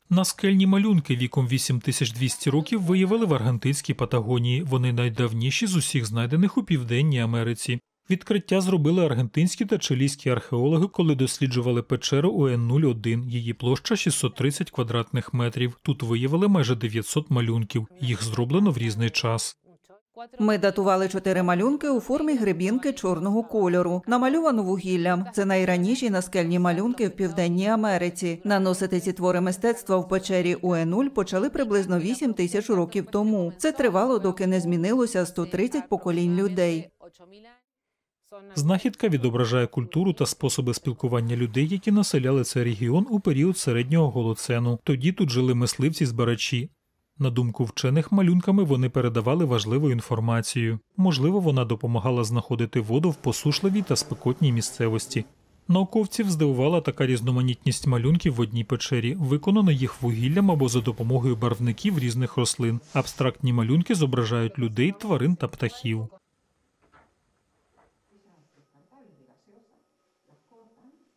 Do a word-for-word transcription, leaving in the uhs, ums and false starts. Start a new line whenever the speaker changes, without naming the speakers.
Наскельні малюнки віком вісім тисяч двісті років виявили в аргентинській Патагонії. Вони найдавніші з усіх знайдених у Південній Америці. Відкриття зробили аргентинські та чилійські археологи, коли досліджували печеру О Ен нуль один. Її площа шістсот тридцять квадратних метрів. Тут виявили майже дев'ятсот малюнків. Їх зроблено в різний час.
Ми датували чотири малюнки у формі гребінки чорного кольору, намальовано вугіллям. Це найраніші наскельні малюнки в Південній Америці. Наносити ці твори мистецтва в печері О Ен нуль почали приблизно вісім тисяч років тому. Це тривало, доки не змінилося сто тридцять поколінь людей.
Знахідка відображає культуру та способи спілкування людей, які населяли цей регіон у період середнього голоцену. Тоді тут жили мисливці-збирачі. На думку вчених, малюнками вони передавали важливу інформацію. Можливо, вона допомагала знаходити воду в посушливій та спекотній місцевості. Науковців здивувала така різноманітність малюнків в одній печері. Виконано їх вугіллям або за допомогою барвників різних рослин. Абстрактні малюнки зображають людей, тварин та птахів.